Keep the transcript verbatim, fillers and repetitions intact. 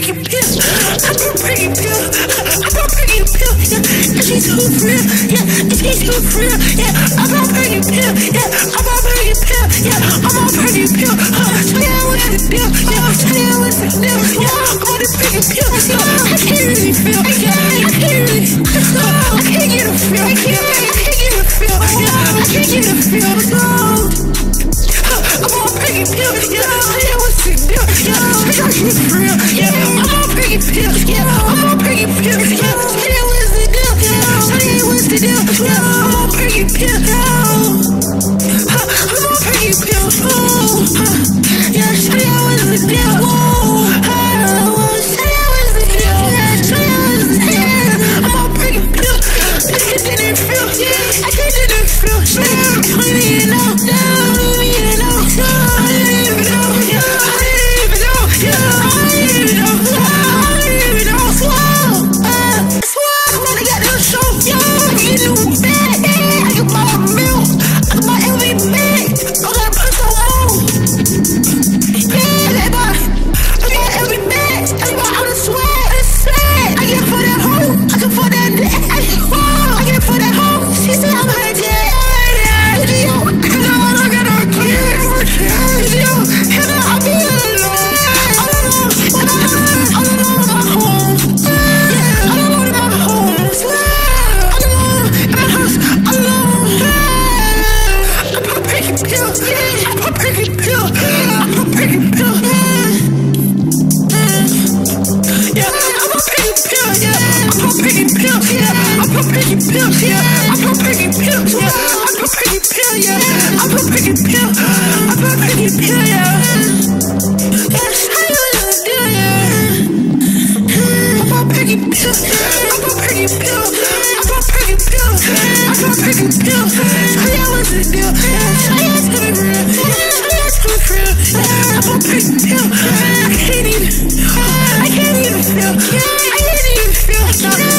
Perky pill. I bought Perky pill. I bought Perky pill. Yeah, and she's too real. Yeah, and she's too real. Yeah, I bought Perky pill. Yeah, I bought Perky pill. Yeah, I'm on Perky pill. Tell ya what's the deal. Yeah, tell ya what's the deal. Yeah, I'm on this Perky pill. I can't really feel. I can't really. I can't get a feel. I can't. I can't get a feel. Yeah, I can't get a feel. No. I'm on Perky pill. Yeah, tell ya what's the deal. Yeah, tell ya she's real. Yeah, I'm on Perky pill. Yeah, I'm on Perky pill. Yeah, tell ya what's the deal. Yeah, tell ya what's the deal. Yeah, I'm on Perky pill. I'm on Perky pill. Yeah, tell ya what's the deal. Tell ya what's the deal. Tell ya what's the deal. I'm on Perky pill. I can't didn't feel. I can't didn't feel. I don't even know. I don't even know. I don't even know. I don't even know. I don't even know. I don't even know. Swallow. Swallow. I got no show. I get a new bag. I can buy a milk. I can buy every bag. I gotta put some on. Yeah, I buy. I buy every bag. I buy all the swag. The swag. I get for that hoe. I can for that. I get for that hoe. She said I'm her dad. Yo, hello, I got a kid. Yo, hello, I'll be alone. I don't know. I don't know. I don't know about home. Yeah, I don't know about home. I don't know. In my house, alone. I pop Perky pill. I pop Perky pill. I pop Perky pill. Yeah, I pop Perky pill. Yeah, I pop Perky pill. Yeah, I pop Perky pill. Yeah, I pop Perky pill. Yeah, I pop Perky pill. Yeah, I pop Perky pill. I pop Perky pill. Yeah, yeah, I know what to do. Yeah, I pop Perky pill. I pop Perky pill. I pop Perky pill. I pop Perky pill. Tell ya what's the deal. Tell ya to be real. Tell ya to be real. I pop Perky pill. I can't even. I can't even feel. I can't even feel.